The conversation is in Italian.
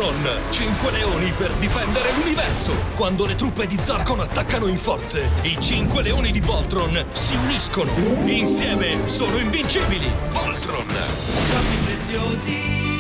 Voltron! 5 leoni per difendere l'universo! Quando le truppe di Zarkon attaccano in forze, i 5 leoni di Voltron si uniscono! Insieme sono invincibili! Voltron! Troppi preziosi